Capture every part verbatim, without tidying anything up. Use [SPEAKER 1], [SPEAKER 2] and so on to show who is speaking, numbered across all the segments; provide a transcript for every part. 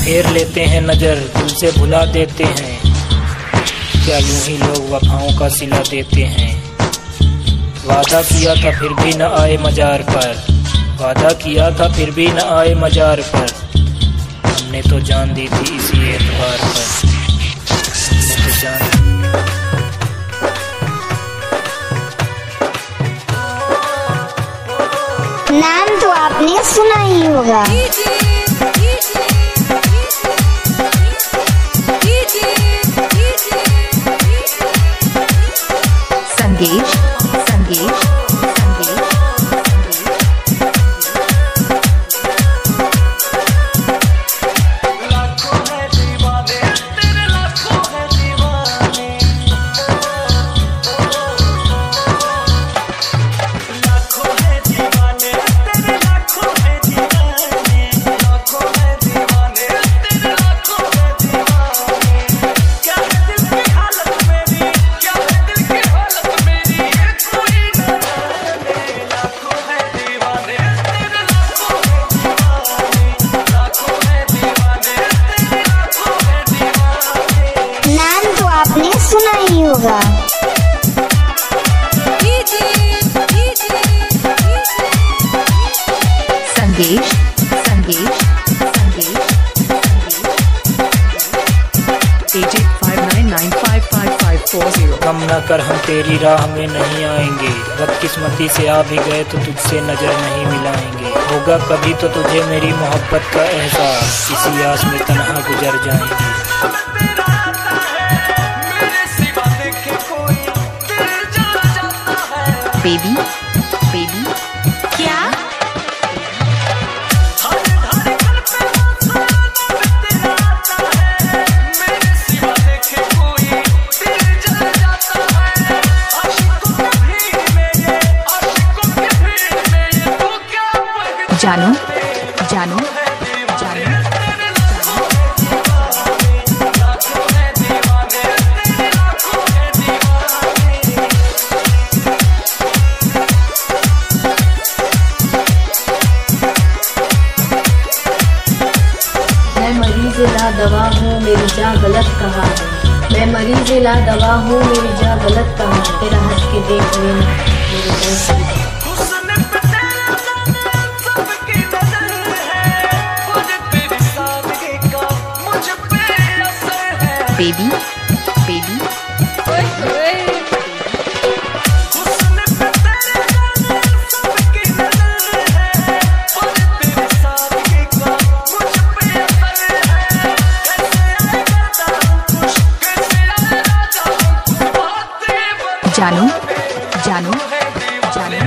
[SPEAKER 1] फेर लेते हैं नजर, दिल से भुला देते हैं। क्या यूं ही लोग वफाओं का सिला देते हैं। वादा किया था फिर भी न आए मजार पर, वादा किया था फिर भी न आए मजार पर। हमने तो जान दी थी इसी एतबार पर, हमने तो जान
[SPEAKER 2] नाम तो आपने सुना ही होगा।
[SPEAKER 3] संगीत संगीत
[SPEAKER 2] आपने सुना ही होगा।
[SPEAKER 3] संगीत संगीत संगीत eight five nine nine five five five four zero.
[SPEAKER 1] कम न कर हम तेरी राह में नहीं आएंगे, बदकिस्मती से आ भी गए तो तुझसे नजर नहीं मिलाएंगे। होगा कभी तो तुझे मेरी मोहब्बत का एहसास, इसी आस में तन्हा गुजर जाएंगे।
[SPEAKER 3] बेबी बेबी क्या जानो जानो जानो
[SPEAKER 4] मरीज़ ला दवा हूँ मेरी जा गलत कहा है, मैं मरीज़ ला दवा हूँ मेरी जा गलत कहा है। तेरा हंस के देख लेना मेरे दोस्त
[SPEAKER 3] बेबी बेबी जानो जानो जानो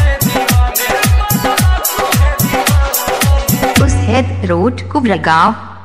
[SPEAKER 3] उस हेड रोड कुबरा गाँव